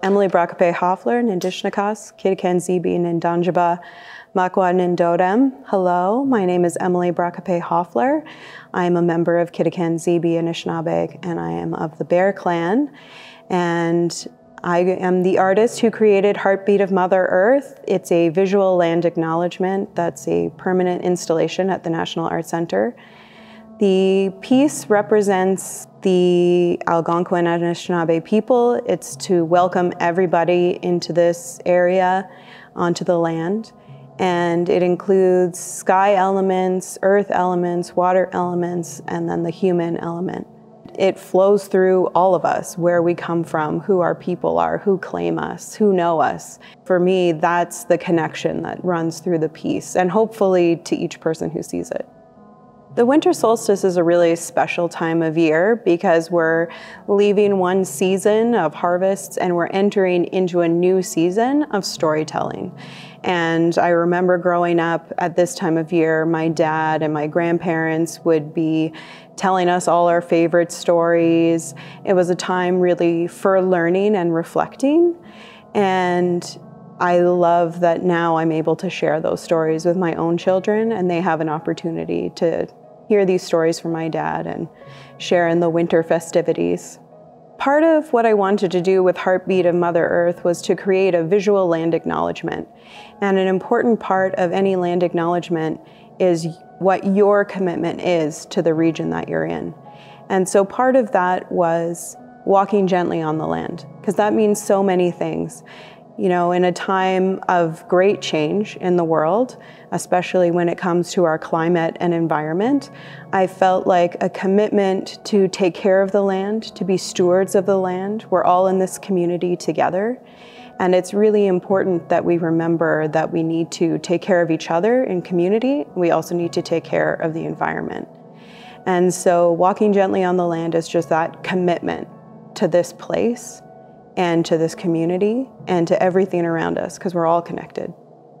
Emily Brascoupé-Hoefler, Nindishnakas, Kidikenzebe, Nindanjaba, Makwa Nindodem. Hello, my name is Emily Brascoupé-Hoefler. I am a member of Kidikenzebe Anishinabe, and I am of the Bear Clan. And I am the artist who created Heartbeat of Mother Earth. It's a visual land acknowledgement that's a permanent installation at the National Art Center. The piece represents the Algonquin Anishinabe people. It's to welcome everybody into this area, onto the land. And it includes sky elements, earth elements, water elements, and then the human element. It flows through all of us, where we come from, who our people are, who claim us, who know us. For me, that's the connection that runs through the piece, and hopefully to each person who sees it. The winter solstice is a really special time of year because we're leaving one season of harvests and we're entering into a new season of storytelling. And I remember growing up at this time of year, my dad and my grandparents would be telling us all our favorite stories. It was a time really for learning and reflecting. And I love that now I'm able to share those stories with my own children, and they have an opportunity to hear these stories from my dad and share in the winter festivities. Part of what I wanted to do with Heartbeat of Mother Earth was to create a visual land acknowledgement. And an important part of any land acknowledgement is what your commitment is to the region that you're in. And so part of that was walking gently on the land, because that means so many things. You know, in a time of great change in the world, especially when it comes to our climate and environment, I felt like a commitment to take care of the land, to be stewards of the land. We're all in this community together. And it's really important that we remember that we need to take care of each other in community. We also need to take care of the environment. And so walking gently on the land is just that commitment to this place and to this community and to everything around us, because we're all connected.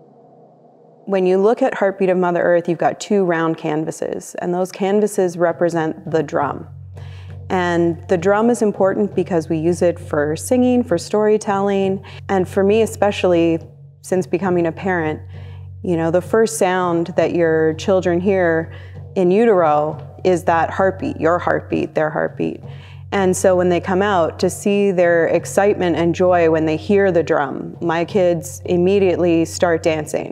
When you look at Heartbeat of Mother Earth, you've got two round canvases, and those canvases represent the drum. And the drum is important because we use it for singing, for storytelling, and for me especially, since becoming a parent, you know, the first sound that your children hear in utero is that heartbeat, your heartbeat, their heartbeat. And so when they come out, to see their excitement and joy when they hear the drum, my kids immediately start dancing.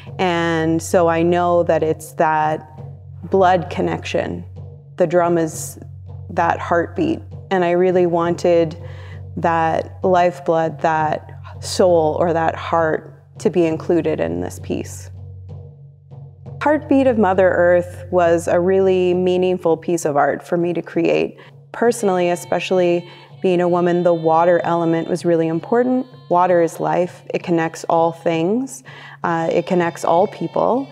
And so I know that it's that blood connection. The drum is that heartbeat. And I really wanted that lifeblood, that soul, or that heart to be included in this piece. Heartbeat of Mother Earth was a really meaningful piece of art for me to create. Personally, especially being a woman, the water element was really important. Water is life. It connects all things. It connects all people.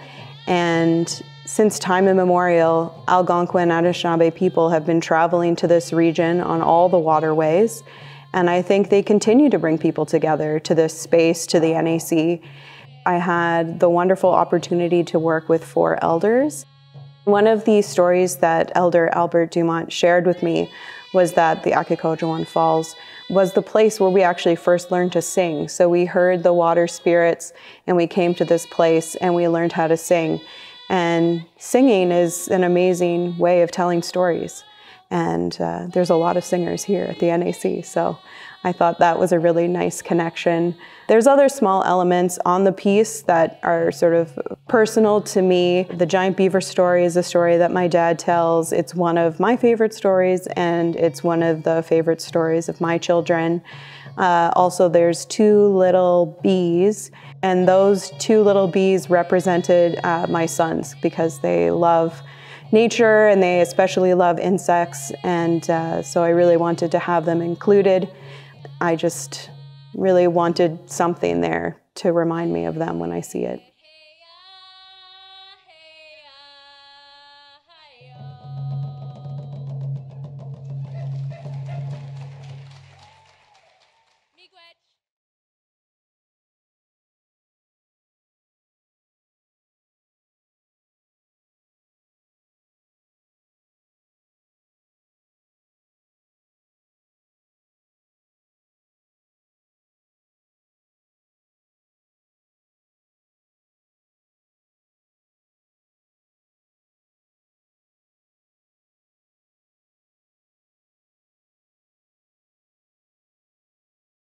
And since time immemorial, Algonquin Anishinabe people have been traveling to this region on all the waterways. And I think they continue to bring people together to this space, to the NAC. I had the wonderful opportunity to work with 4 elders. One of the stories that Elder Albert Dumont shared with me was that the Akikodjiwan Falls was the place where we actually first learned to sing. So we heard the water spirits and we came to this place and we learned how to sing. And singing is an amazing way of telling stories. And there's a lot of singers here at the NAC, so I thought that was a really nice connection. There's other small elements on the piece that are sort of personal to me. The giant beaver story is a story that my dad tells. It's one of my favorite stories, and it's one of the favorite stories of my children. Also, there's 2 little bees, and those 2 little bees represented my sons because they love nature and they especially love insects, and so I really wanted to have them included. I just really wanted something there to remind me of them when I see it.